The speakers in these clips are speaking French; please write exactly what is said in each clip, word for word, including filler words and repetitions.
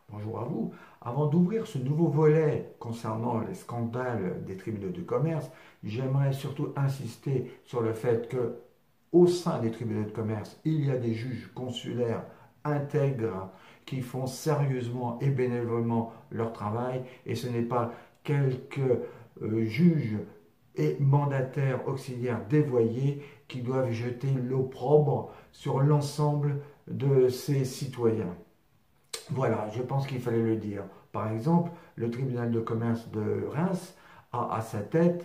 Bonjour à vous. Avant d'ouvrir ce nouveau volet concernant les scandales des tribunaux de commerce, j'aimerais surtout insister sur le fait que, au sein des tribunaux de commerce, il y a des juges consulaires intègres qui font sérieusement et bénévolement leur travail, et ce n'est pas quelques euh, juges et mandataires auxiliaires dévoyés qui doivent jeter l'opprobre sur l'ensemble de ces citoyens. Voilà, je pense qu'il fallait le dire. Par exemple, le tribunal de commerce de Reims a à sa tête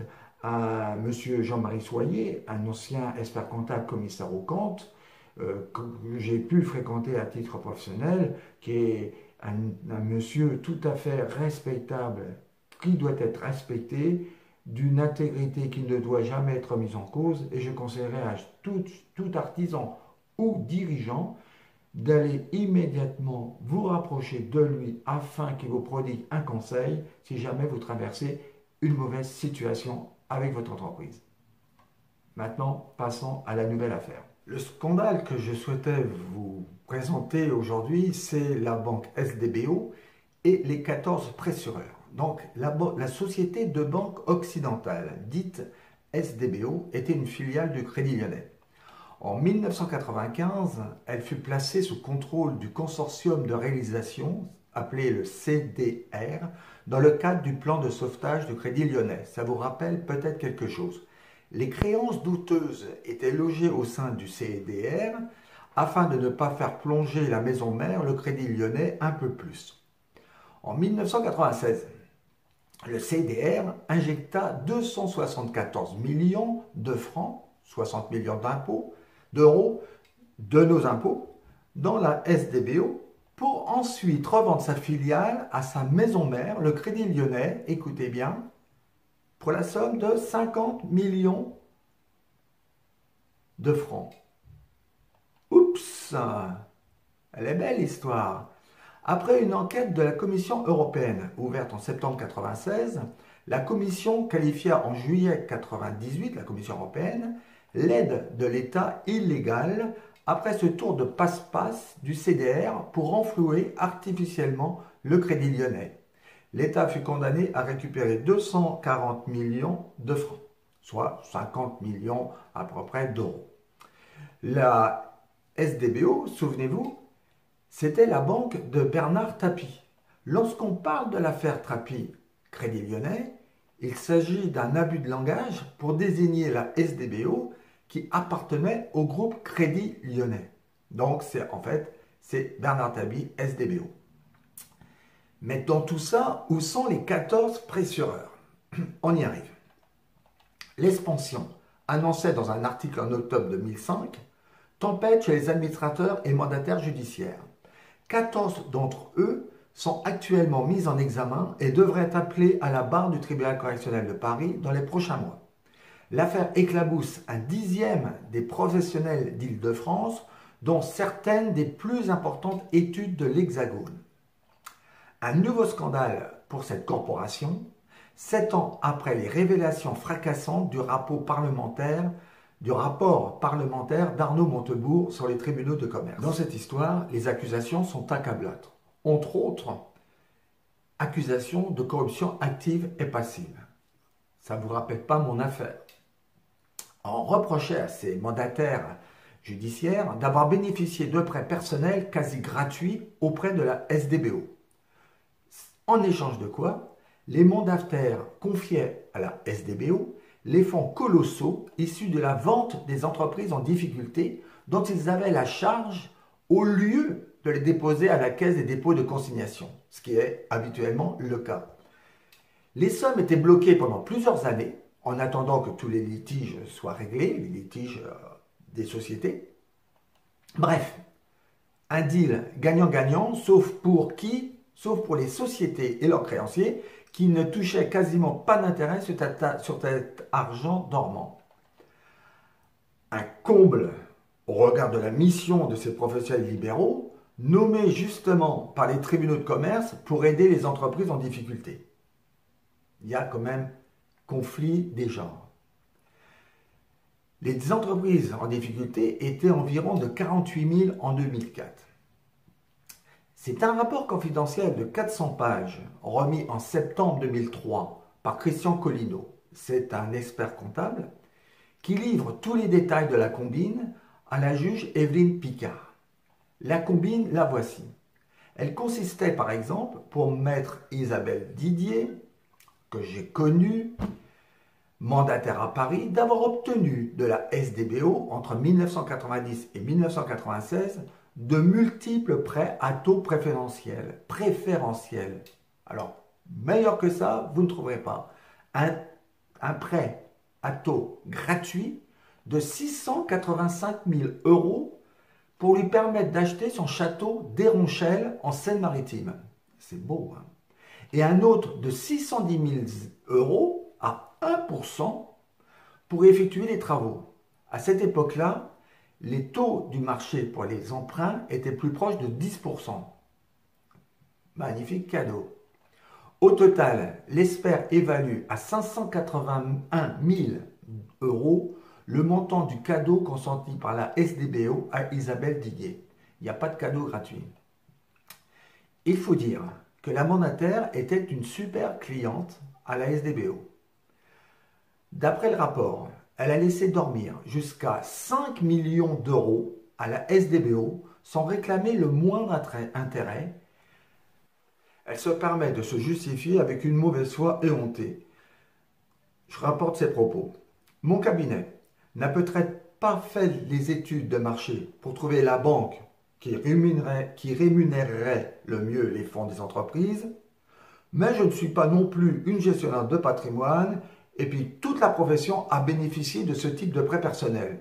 un monsieur Jean-Marie Soyer, un ancien expert comptable commissaire aux comptes, euh, que j'ai pu fréquenter à titre professionnel, qui est un, un monsieur tout à fait respectable, qui doit être respecté, d'une intégrité qui ne doit jamais être mise en cause, et je conseillerais à tout, tout artisan ou dirigeant d'aller immédiatement vous rapprocher de lui afin qu'il vous prodigue un conseil si jamais vous traversez une mauvaise situation avec votre entreprise. Maintenant, passons à la nouvelle affaire. Le scandale que je souhaitais vous présenter aujourd'hui, c'est la banque S D B O et les quatorze pressureurs. Donc, la, la société de banque occidentale, dite S D B O, était une filiale du Crédit Lyonnais. En mille neuf cent quatre-vingt-quinze, elle fut placée sous contrôle du consortium de réalisation, appelé le C D R, dans le cadre du plan de sauvetage du Crédit Lyonnais. Ça vous rappelle peut-être quelque chose. Les créances douteuses étaient logées au sein du C D R afin de ne pas faire plonger la maison mère, le Crédit Lyonnais, un peu plus. En mille neuf cent quatre-vingt-seize, le C D R injecta deux cent soixante-quatorze millions de francs, soixante millions d'impôts, d'euros de nos impôts dans la S D B O pour ensuite revendre sa filiale à sa maison mère, le Crédit Lyonnais, écoutez bien, pour la somme de cinquante millions de francs. Oups, elle est belle l'histoire. Après une enquête de la Commission européenne ouverte en septembre mille neuf cent quatre-vingt-seize, la Commission qualifia en juillet mille neuf cent quatre-vingt-dix-huit, la Commission européenne, l'aide de l'État illégale après ce tour de passe-passe du C D R pour renflouer artificiellement le Crédit Lyonnais. L'État fut condamné à récupérer deux cent quarante millions de francs, soit cinquante millions à peu près d'euros. La S D B O, souvenez-vous, c'était la banque de Bernard Tapie. Lorsqu'on parle de l'affaire Tapie Crédit Lyonnais, il s'agit d'un abus de langage pour désigner la S D B O qui appartenait au groupe Crédit Lyonnais. Donc, c'est en fait, c'est Bernard Tapie, S D B O. Mais dans tout ça, où sont les quatorze pressureurs? On y arrive. L'expansion annonçait dans un article en octobre deux mille cinq, tempête chez les administrateurs et mandataires judiciaires. quatorze d'entre eux sont actuellement mis en examen et devraient être appelés à la barre du tribunal correctionnel de Paris dans les prochains mois. L'affaire éclabousse un dixième des professionnels d'Île-de-France, dont certaines des plus importantes études de l'Hexagone. Un nouveau scandale pour cette corporation, sept ans après les révélations fracassantes du rapport parlementaire, du rapport parlementaire d'Arnaud Montebourg sur les tribunaux de commerce. Dans cette histoire, les accusations sont accablantes. Entre autres, accusations de corruption active et passive. Ça ne vous rappelle pas mon affaire. On reprochait à ces mandataires judiciaires d'avoir bénéficié de prêts personnels quasi gratuits auprès de la S D B O. En échange de quoi, les mandataires confiaient à la S D B O les fonds colossaux issus de la vente des entreprises en difficulté dont ils avaient la charge au lieu de les déposer à la caisse des dépôts de consignation, ce qui est habituellement le cas. Les sommes étaient bloquées pendant plusieurs années en attendant que tous les litiges soient réglés, les litiges euh, des sociétés. Bref, un deal gagnant-gagnant, sauf pour qui? Sauf pour les sociétés et leurs créanciers qui ne touchaient quasiment pas d'intérêt sur, sur cet argent dormant. Un comble au regard de la mission de ces professionnels libéraux, nommés justement par les tribunaux de commerce pour aider les entreprises en difficulté. Il y a quand même conflit des genres. Les entreprises en difficulté étaient environ de quarante-huit mille en deux mille quatre. C'est un rapport confidentiel de quatre cents pages remis en septembre deux mille trois par Christian Collineau. C'est un expert comptable qui livre tous les détails de la combine à la juge Evelyne Picard. La combine, la voici. Elle consistait par exemple pour maître Isabelle Didier, que j'ai connue, mandataire à Paris, d'avoir obtenu de la S D B O entre mille neuf cent quatre-vingt-dix et mille neuf cent quatre-vingt-seize de multiples prêts à taux préférentiels. Préférentiels. Alors, meilleur que ça, vous ne trouverez pas. Un, un prêt à taux gratuit de six cent quatre-vingt-cinq mille euros pour lui permettre d'acheter son château d'Héronchelle en Seine-Maritime. C'est beau, hein? Et un autre de six cent dix mille euros à un pour cent pour effectuer les travaux. À cette époque-là, les taux du marché pour les emprunts étaient plus proches de dix pour cent. Magnifique cadeau. Au total, l'expert évalue à cinq cent quatre-vingt-un mille euros le montant du cadeau consenti par la S D B O à Isabelle Didier. Il n'y a pas de cadeau gratuit. Il faut dire que la mandataire était une super cliente à la S D B O. D'après le rapport, elle a laissé dormir jusqu'à cinq millions d'euros à la S D B O sans réclamer le moindre intérêt. Elle se permet de se justifier avec une mauvaise foi éhontée. Je rapporte ses propos. Mon cabinet n'a peut-être pas fait les études de marché pour trouver la banque qui rémunérerait, qui rémunérerait le mieux les fonds des entreprises, mais je ne suis pas non plus une gestionnaire de patrimoine et puis toute la profession a bénéficié de ce type de prêt personnel.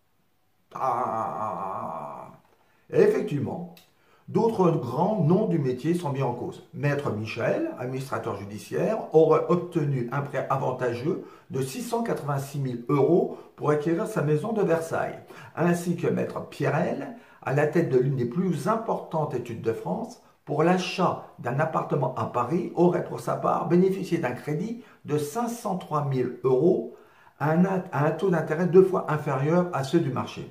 Ah. Et effectivement, d'autres grands noms du métier sont mis en cause. Maître Michel, administrateur judiciaire, aurait obtenu un prêt avantageux de six cent quatre-vingt-six mille euros pour acquérir sa maison de Versailles, ainsi que Maître Pierrel, à la tête de l'une des plus importantes études de France, pour l'achat d'un appartement à Paris, aurait pour sa part bénéficié d'un crédit de cinq cent trois mille euros à un, à un taux d'intérêt deux fois inférieur à ceux du marché.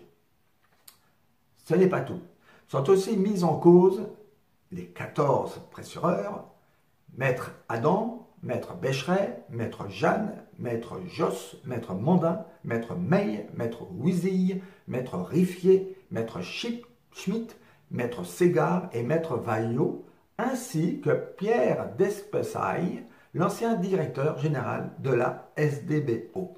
Ce n'est pas tout. Sont aussi mis en cause les quatorze pressureurs, Maître Adam, Maître Bécheret, Maître Jeanne, Maître Josse, Maître Mondin, Maître Meille, Maître Ouizille, Maître Riffier, Maître Schmitt, Maître Ségard et Maître Vaillot, ainsi que Pierre Despessailles, l'ancien directeur général de la S D B O.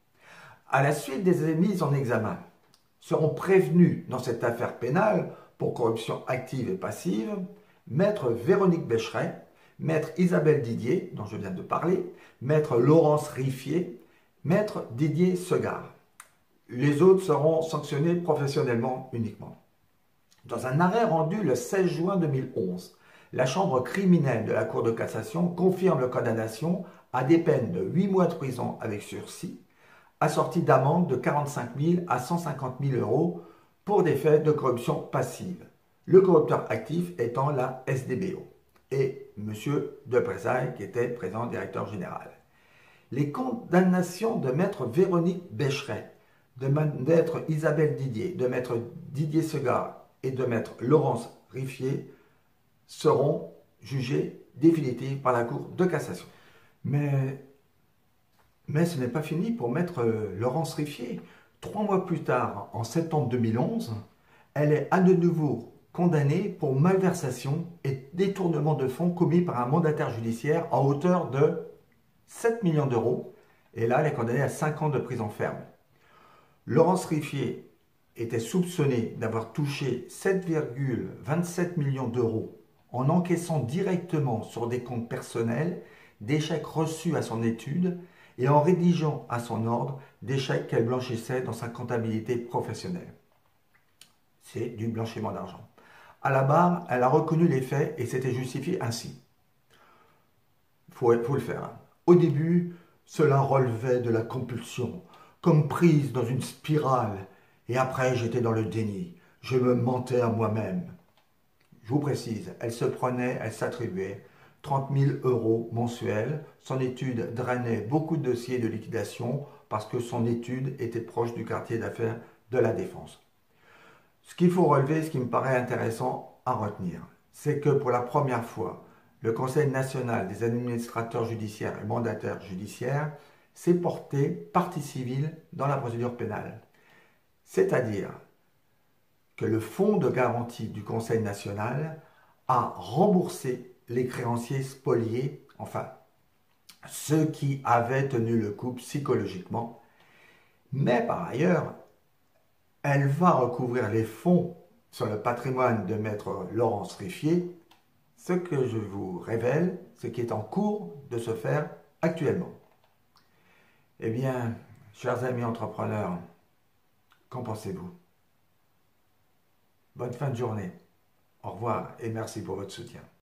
À la suite des mises en examen, seront prévenus dans cette affaire pénale pour corruption active et passive, Maître Véronique Bécheret, Maître Isabelle Didier, dont je viens de parler, Maître Laurence Riffier, Maître Didier Segard. Les autres seront sanctionnés professionnellement uniquement. Dans un arrêt rendu le seize juin deux mille onze, la chambre criminelle de la Cour de cassation confirme la condamnation à des peines de huit mois de prison avec sursis, assorties d'amende de quarante-cinq mille à cent cinquante mille euros pour des faits de corruption passive. Le corrupteur actif étant la S D B O et M. Despessailles qui était président directeur général. Les condamnations de Maître Véronique Bécheret, de Maître Isabelle Didier, de Maître Didier Segard et de Maître Laurence Riffier seront jugées définitives par la Cour de cassation. Mais, mais ce n'est pas fini pour Maître Laurence Riffier. Trois mois plus tard, en septembre deux mille onze, elle est à de nouveau condamnée pour malversation et détournement de fonds commis par un mandataire judiciaire à hauteur de sept millions d'euros. Et là, elle est condamnée à cinq ans de prison ferme. Laurence Riffier était soupçonnée d'avoir touché sept virgule vingt-sept millions d'euros en encaissant directement sur des comptes personnels des chèques reçus à son étude et en rédigeant à son ordre des chèques qu'elle blanchissait dans sa comptabilité professionnelle. C'est du blanchiment d'argent. À la barre, elle a reconnu les faits et s'était justifiée ainsi. Il faut, faut le faire. Hein. Au début, cela relevait de la compulsion, comme prise dans une spirale, et après j'étais dans le déni. Je me mentais à moi-même. Je vous précise, elle se prenait, elle s'attribuait trente mille euros mensuels. Son étude drainait beaucoup de dossiers de liquidation parce que son étude était proche du quartier d'affaires de la Défense. Ce qu'il faut relever, ce qui me paraît intéressant à retenir, c'est que pour la première fois, le Conseil national des administrateurs judiciaires et mandataires judiciaires s'est porté partie civile dans la procédure pénale. C'est-à-dire que le fonds de garantie du Conseil national a remboursé les créanciers spoliés, enfin, ceux qui avaient tenu le coup psychologiquement. Mais par ailleurs, elle va recouvrir les fonds sur le patrimoine de maître Laurence Riffier, ce que je vous révèle, ce qui est en cours de se faire actuellement. Eh bien, chers amis entrepreneurs, qu'en pensez-vous? Bonne fin de journée. Au revoir et merci pour votre soutien.